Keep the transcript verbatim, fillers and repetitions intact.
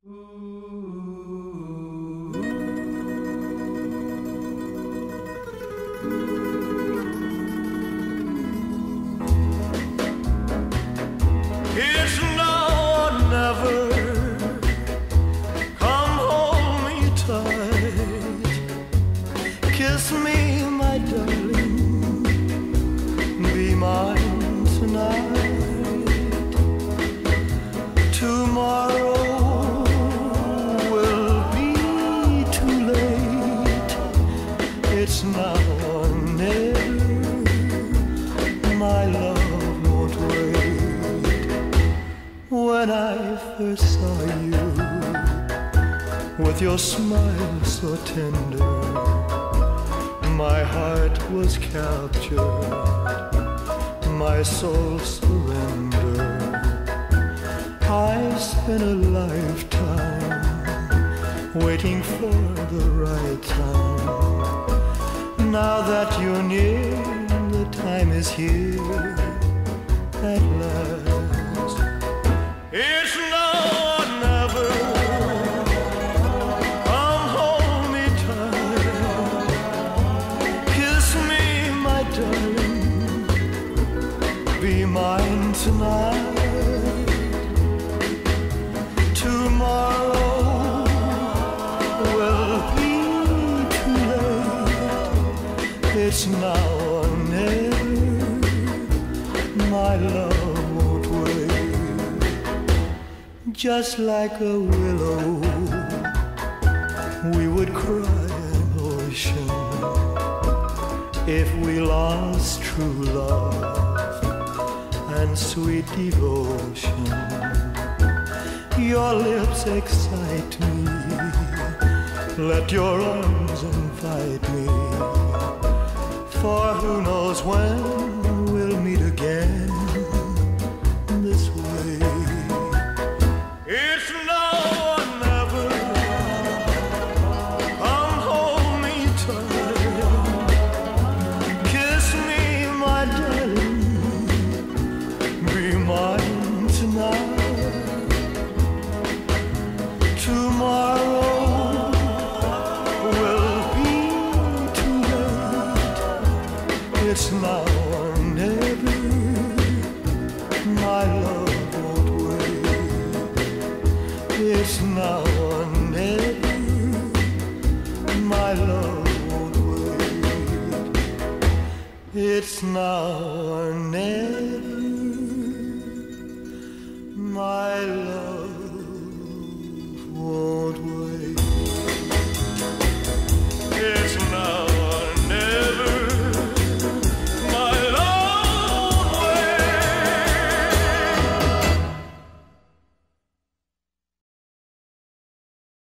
It's now or never. Come hold me tight. Kiss me, my darling. Be mine tonight. Tomorrow will be too late. It's now or never. My love won't wait. When I first saw you, with your smile so tender, my heart was captured, my soul surrendered. I spent a lifetime waiting for the right time. Now that you're near, the time is here at last. It's now or never. Come hold me tight. Kiss me, my darling. Be mine tonight. Tomorrow will be too late. It's now or never. My love won't wait. Just like a willow, we would cry an ocean if we lost true love and sweet devotion. Your lips excite me. Let your arms invite me. For who knows when we'll meet again this way. It's now or never. Come hold me tight. Kiss me, my darling. Be mine tonight. Tomorrow will be too late. It's now or never. My love won't wait. It's now or never. My love won't wait. It's now or never. My love